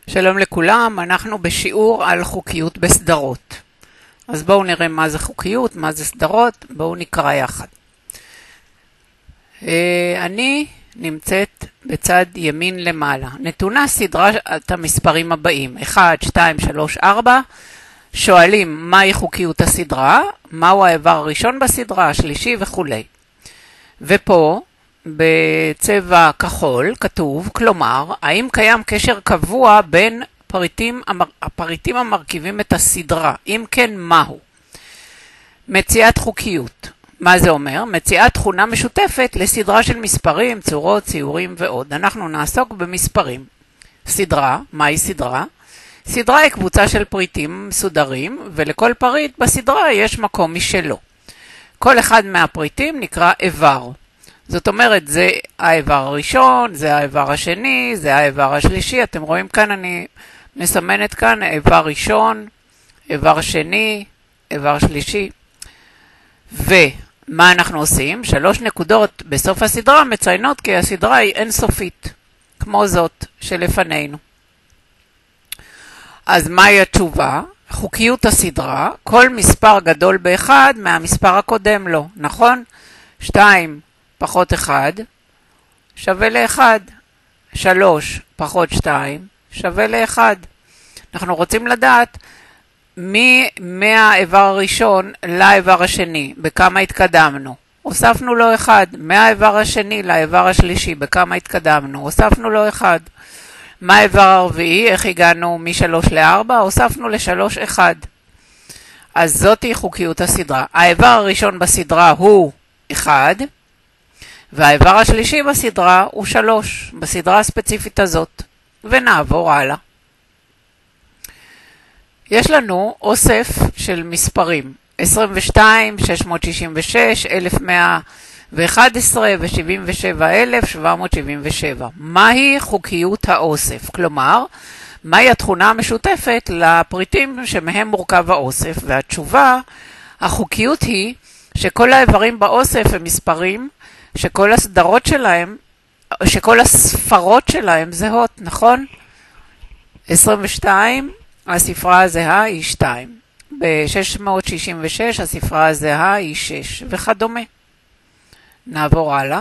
שלום לכולם, אנחנו בשיעור על חוקיות בסדרות. אז בואו נראה מה זה חוקיות, מה זה סדרות, בואו נקרא יחד. אני נמצאת בצד ימין למעלה. נתונה סדרת המספרים הבאים, 1, 2, 3, 4. שואלים מהי חוקיות הסדרה, מהו האיבר הראשון בסדרה, השלישי וכו'. ופה בצבע כחול כתוב, כלומר, האם קיים קשר קבוע בין הפריטים המרכיבים את הסדרה? אם כן, מהו? מציאת חוקיות. מה זה אומר? מציאת תכונה משותפת לסדרה של מספרים, צורות, ציורים ועוד. אנחנו נעסוק במספרים. סדרה, מהי סדרה? סדרה היא קבוצה של פריטים מסודרים, ולכל פריט בסדרה יש מקום משלו. כל אחד מהפריטים נקרא איבר. זאת אומרת, זה האיבר הראשון, זה האיבר השני, זה האיבר השלישי. אתם רואים כאן, אני מסמנת כאן איבר ראשון, איבר שני, איבר שלישי. ומה אנחנו עושים? 3 נקודות בסוף הסדרה מציינות כי הסדרה היא אינסופית, כמו זאת שלפנינו. אז מהי התשובה? חוקיות הסדרה, כל מספר גדול באחד מהמספר הקודם לו, נכון? 2 פחות 1 שווה ל1, 3 פחות 2 שווה ל1. אנחנו רוצים לדעת מהאיבר הראשון לאיבר השני, בכמה התקדמנו. הוספנו לו 1, מהאיבר השני לאיבר השלישי, בכמה התקדמנו. הוספנו לו 1. מה האיבר הרביעי? איך הגענו מ3 ל4? הוספנו ל3 1. אז זאת היא חוקיות הסדרה. האיבר הראשון בסדרה הוא 1, והאיבר השלישי בסדרה הוא 3, בסדרה הספציפית הזאת. ונעבור הלאה. יש לנו אוסף של מספרים, 22, 666, 1111 ו77,777. מהי חוקיות האוסף? כלומר, מהי התכונה המשותפת לפריטים שמהם מורכב האוסף? והתשובה, החוקיות היא שכל האיברים באוסף הם מספרים, שכל הספרות שלהם זהות, נכון? 22, הספרה הזהה היא 2. ב-666 הספרה הזהה היא 6, וכדומה. נעבור הלאה.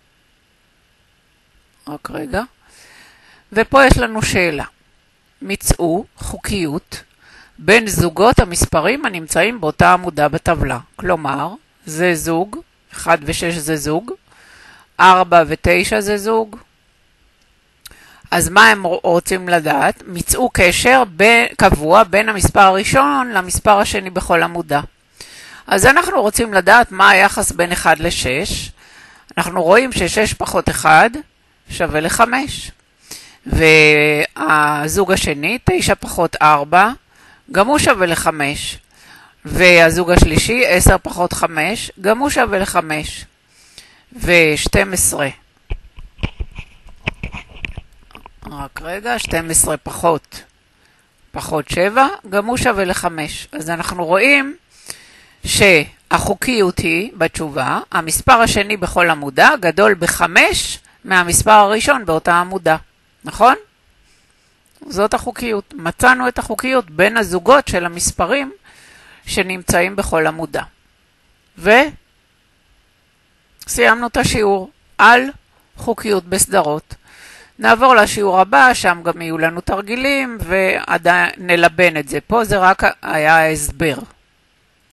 רק רגע. ופה יש לנו שאלה. מצאו חוקיות בין זוגות המספרים הנמצאים באותה עמודה בטבלה. כלומר, זה זוג, 1 ו6 זה זוג, 4 ו9 זה זוג. אז מה הם רוצים לדעת? מצאו קשר קבוע בין המספר הראשון למספר השני בכל עמודה. אז אנחנו רוצים לדעת מה היחס בין 1 ל-6. אנחנו רואים ש6 פחות 1 שווה ל5. והזוג השני, 9 פחות 4, גם הוא שווה ל5. והזוג השלישי, 10 פחות 5, גם הוא שווה ל5. ו12, רק רגע, 12 פחות 7, גם הוא שווה ל5. אז אנחנו רואים שהחוקיות היא בתשובה, המספר השני בכל עמודה גדול ב5 מהמספר הראשון באותה עמודה. נכון? זאת החוקיות. מצאנו את החוקיות בין הזוגות של המספרים שנמצאים בכל עמודה. וסיימנו את השיעור על חוקיות בסדרות. נעבור לשיעור הבא, שם גם יהיו לנו תרגילים ועדיין נלבן את זה. פה זה רק היה הסבר.